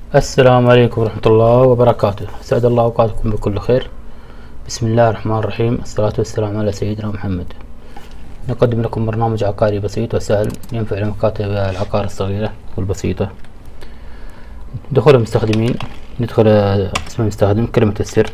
السلام عليكم ورحمة الله وبركاته. أسعد الله أوقاتكم بكل خير. بسم الله الرحمن الرحيم. الصلاة والسلام على سيدنا محمد. نقدم لكم برنامج عقاري بسيط وسهل ينفع لمكاتب العقار الصغيرة والبسيطة. دخول المستخدمين، ندخل اسم المستخدم، كلمة السر.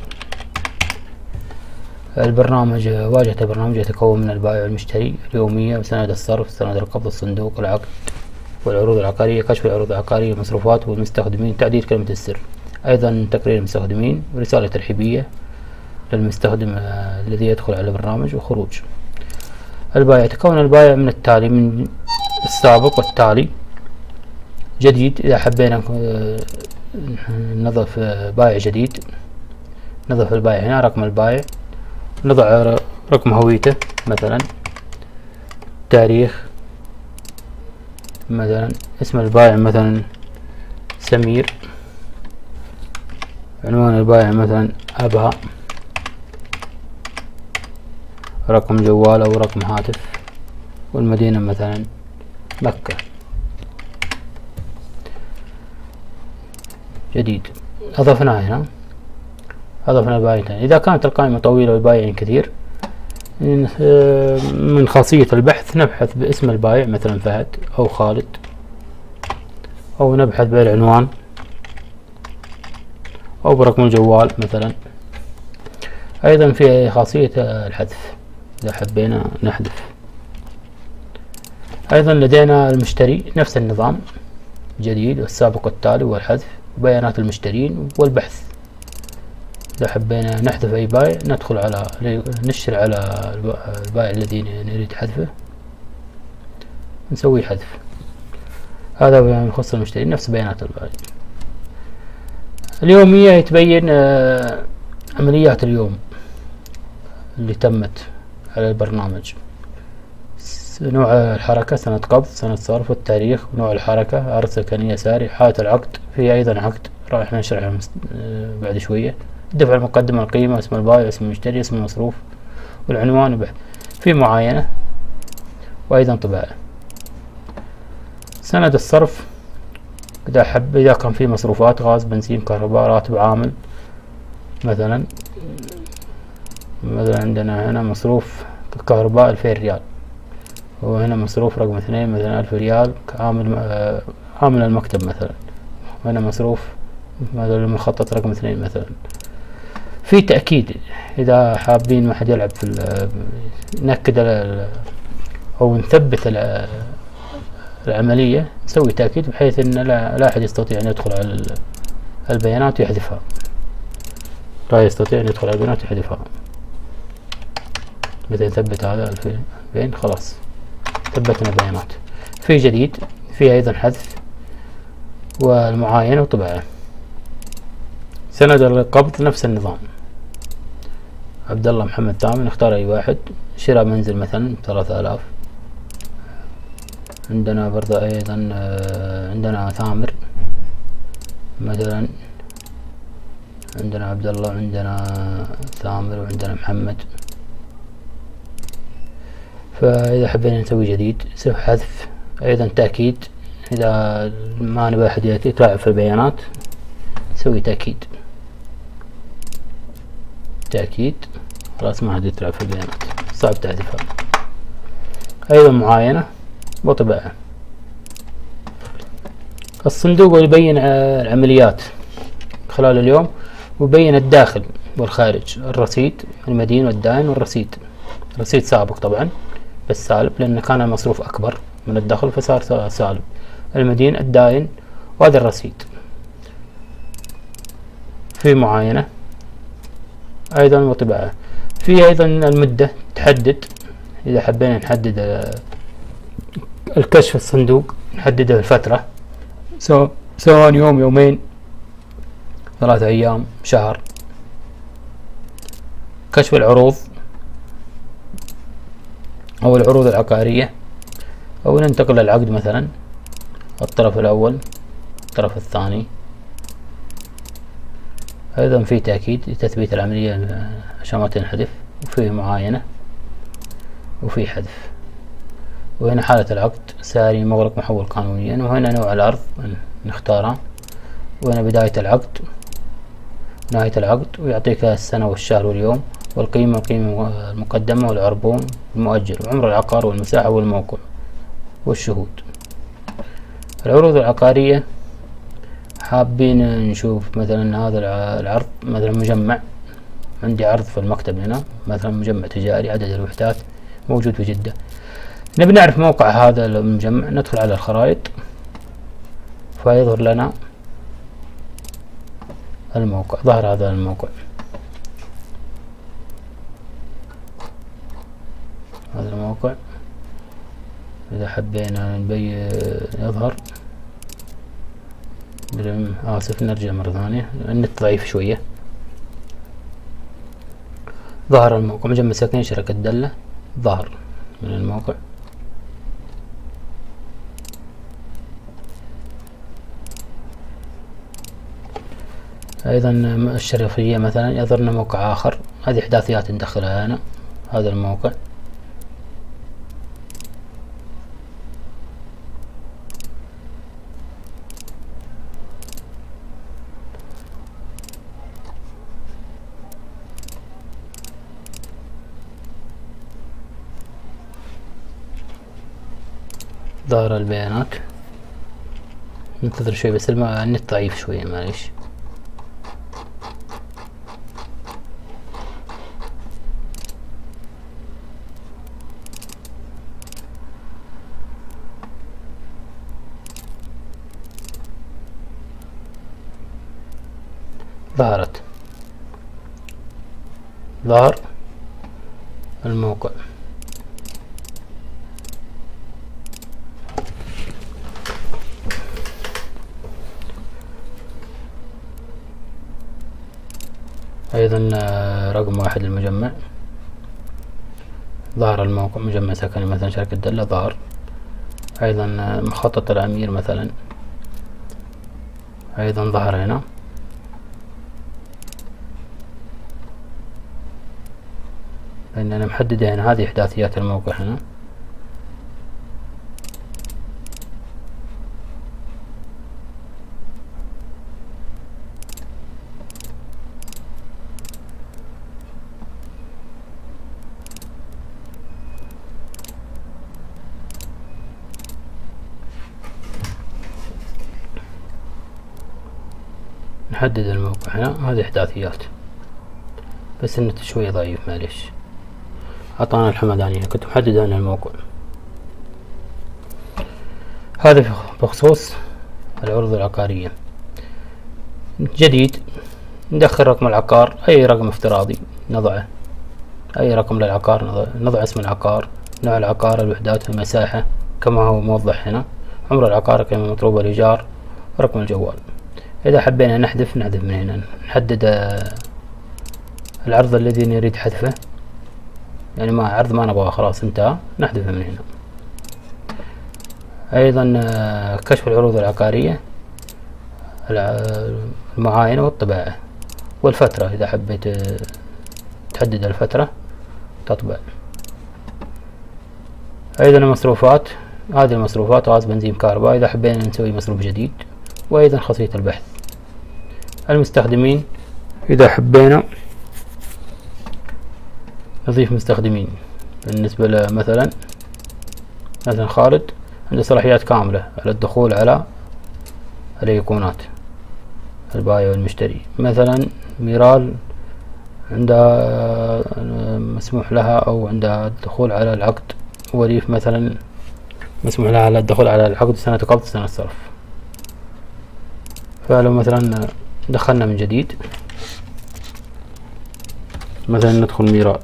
البرنامج، واجهة البرنامج يتكون من البائع والمشتري، اليومية وسند الصرف، سند القبض، الصندوق، العقد والعروض العقارية، كشف العروض العقارية، المصروفات والمستخدمين، تعديل كلمة السر، أيضا تقرير المستخدمين ورسالة ترحيبية للمستخدم الذي يدخل على البرنامج وخروج. البائع، يتكون البائع من التالي: من السابق والتالي. جديد، إذا حبينا نضف بائع جديد نضف البائع هنا، رقم البائع، نضع رقم هويته مثلا، تاريخ مثلا، اسم البائع مثلا سمير، عنوان البائع مثلا أبها، رقم جوال أو رقم هاتف، والمدينة مثلا مكة. جديد، أضفنا هنا، أضفنا البائعين. إذا كانت القائمة طويلة والبائعين كثير، من خاصية البحث نبحث باسم البائع مثلا فهد أو خالد، أو نبحث بالعنوان أو برقم الجوال مثلا. أيضا في خاصية الحذف إذا حبينا نحذف. أيضا لدينا المشتري، نفس النظام، جديد والسابق والتالي والحذف، بيانات المشترين والبحث. إذا حبينا نحذف أي بائع ندخل على نشر على البائع الذي نريد حذفه، نسوي حذف. هذا بما يخص المشتري، نفس بيانات البائع. اليومية يتبين عمليات اليوم اللي تمت على البرنامج، نوع الحركة، سنة قبض، سنة صرف، والتاريخ، ونوع الحركة، عرض سكني يساري، حالة العقد، في أيضا عقد راح نشرحه بعد شوية، الدفع المقدم، القيمة، اسم البائع، اسم المشتري، اسم المصروف، والعنوان، وبحث. في معاينة وأيضا طباعة. سند الصرف، إذا كان في مصروفات غاز، بنزين، كهرباء، راتب عامل مثلا عندنا هنا مصروف كهرباء 2000 ريال، وهنا مصروف رقم 2 مثلا 1000 ريال كعامل عامل المكتب مثلا، وهنا مصروف مثلا المخطط رقم 2 مثلا. في تأكيد، إذا حابين ما حد يلعب في نأكد أو نثبت العملية، نسوي تأكيد بحيث أن لا أحد يستطيع أن يدخل على البيانات ويحذفها، لا يستطيع أن يدخل على البيانات ويحذفها. متى نثبت هذا 2000 خلاص ثبتنا البيانات. في جديد، في أيضا حذف والمعاينة وطباعة. سند القبض نفس النظام، عبد الله محمد ثامن، نختار أي واحد، شراء منزل مثلا 3000. عندنا برضه أيضا عندنا ثامر مثلا، عندنا عبد الله، عندنا ثامر، وعندنا محمد. فإذا حبينا نسوي جديد نسوي حذف. أيضا تأكيد، إذا ما نبغى أحد يتلاعب في البيانات نسوي تأكيد خلاص ما حد يتلاعب في البيانات، صعب تحذيفها. أيضا معاينة وطباعة. الصندوق يبين العمليات خلال اليوم، ويبين الداخل والخارج، الرصيد، المدين والدائن والرصيد. رصيد سابق طبعا بس سالب لأن كان المصروف أكبر من الدخل فصار سالب، المدين، الدائن، وهذا الرصيد. في معاينة أيضا وطباعة. في أيضا المدة، تحدد إذا حبينا نحدد الكشف الصندوق نحدد الفترة، سواء يوم، يومين، 3 أيام، شهر. كشف العروض أو العروض العقارية، أو ننتقل للعقد مثلا، الطرف الأول، الطرف الثاني. أيضا في تأكيد تثبيت العملية عشان ما تنحذف، وفي معاينة وفي حذف. وهنا حالة العقد، ساري، مغلق، محول قانونيا. وهنا نوع العرض نختاره، وهنا بداية العقد نهاية العقد، ويعطيك السنة والشهر واليوم والقيمة، القيمة المقدمة والعربون المؤجل وعمر العقار والمساحة والموقع والشهود. العروض العقارية حابين نشوف مثلا هذا العرض، مثلا مجمع، عندي عرض في المكتب هنا مثلا مجمع تجاري عدد الوحدات موجود في جدة. نبي نعرف موقع هذا المجمع، ندخل على الخرائط فيظهر لنا الموقع. ظهر هذا الموقع، هذا الموقع إذا حبينا نبين يظهر. آسف نرجع مرة ثانية، النت ضعيف شوية. ظهر الموقع مجمع سكني شركة دلة، ظهر من الموقع. أيضا الشرفية مثلا يظهر لنا موقع آخر، هذه إحداثيات ندخلها هنا. هذا الموقع ظهر البيانات. ننتظر شوي بس النت ضعيف شوية معليش. ظهر الموقع. أيضا رقم 1 المجمع، ظهر الموقع مجمع سكني مثلا شركة دلة، ظهر. أيضا مخطط الأمير مثلا أيضا ظهر هنا. لأن أنا محدد هنا هذه إحداثيات الموقع هنا. نحدد الموقع هنا، هذه إحداثيات بس النت شوي ضعيف معليش. أعطانا الحمدانية، كنت محدد هنا الموقع. هذا بخصوص العروض العقارية. جديد ندخل رقم العقار، أي رقم افتراضي نضعه، أي رقم للعقار نضع اسم العقار، نوع العقار، الوحدات، المساحة كما هو موضح هنا، عمر العقار، قيمة مطلوبة الإيجار، رقم الجوال. إذا حبينا نحذف من هنا، نحدد العرض الذي نريد حذفه، يعني ما عرض ما نبغاه خلاص انتهى، نحذفه من هنا. أيضا كشف العروض العقارية، المعاينة والطباعة والفترة، إذا حبيت تحدد الفترة تطبع. أيضا المصروفات، هذه المصروفات غاز، بنزين، كهرباء، إذا حبينا نسوي مصروف جديد. وأيضا خاصية البحث. المستخدمين، إذا حبينا نضيف مستخدمين بالنسبة مثلا خالد عنده صلاحيات كاملة على الدخول على الأيقونات البائع والمشتري. مثلا ميرال عندها مسموح لها أو عندها الدخول على العقد. وليف مثلا مسموح لها على الدخول على العقد سنة قبض سنة صرف. فلو مثلا دخلنا من جديد مثلا ندخل ميرال،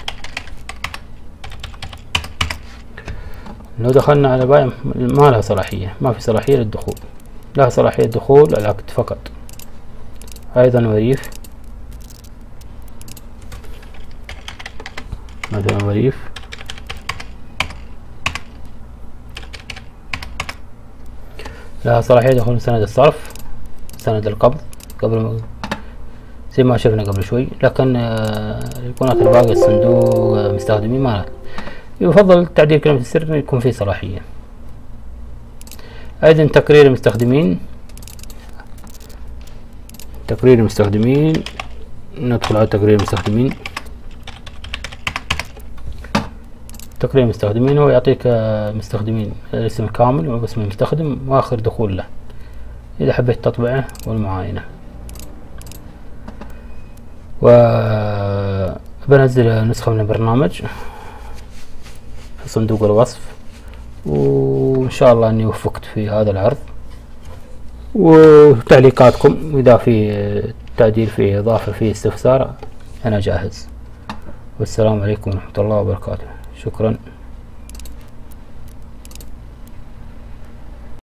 لو دخلنا على بائع ما لها صلاحية، ما في صلاحية للدخول، لها صلاحية دخول العقد فقط. أيضا وريف، مثلا وريف لها صلاحية دخول سند الصرف، سند القبض قبل زي ما شفنا قبل شوي، لكن الأيقونات الباقية الصندوق مستخدمين ما لها. يفضل تعديل كلمة السر انه يكون فيه صلاحية. أيضا تقرير المستخدمين، تقرير المستخدمين. ندخل على تقرير المستخدمين. تقرير المستخدمين هو يعطيك مستخدمين، الاسم الكامل واسم المستخدم واخر دخول له اذا حبيت تطبعه والمعاينة. وبنزل نسخة من البرنامج في صندوق الوصف، وإن شاء الله أني وفقت في هذا العرض. وتعليقاتكم إذا في تعديل فيه إضافة فيه استفسار أنا جاهز. والسلام عليكم ورحمة الله وبركاته. شكرا.